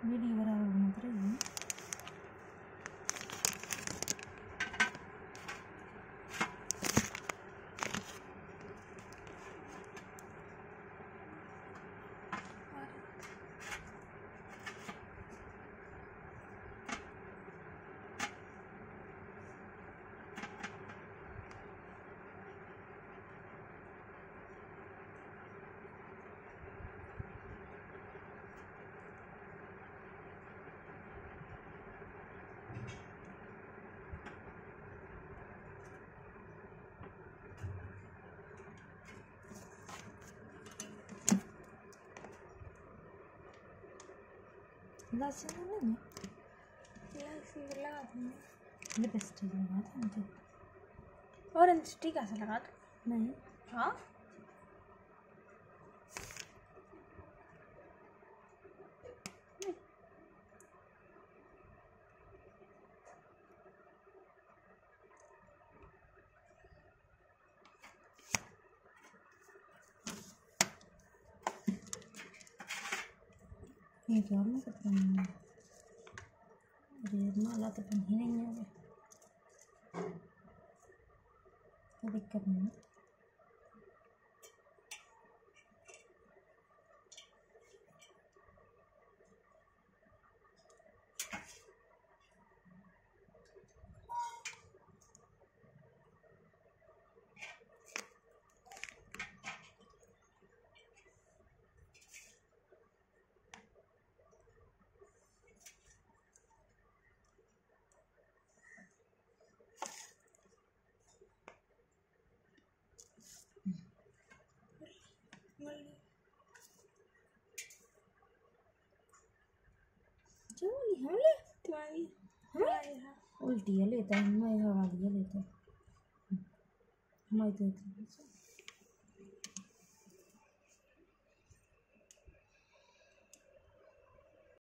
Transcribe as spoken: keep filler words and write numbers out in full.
मेरी बराबर मत रही। लास्ट नहीं है, लास्ट लगा दूँगी। लिपस्टिक लगा था मुझे। ऑरेंज टी कैसे लगा दो? नहीं हाँ ये क्या मैं पता नहीं, रेड माला तो पहनी नहीं है, कोई दिक्कत नहीं है। चोली हमले तुम्हारी हमारे उल्टी लेता है, मैं हवा दिया लेता है हमारी तो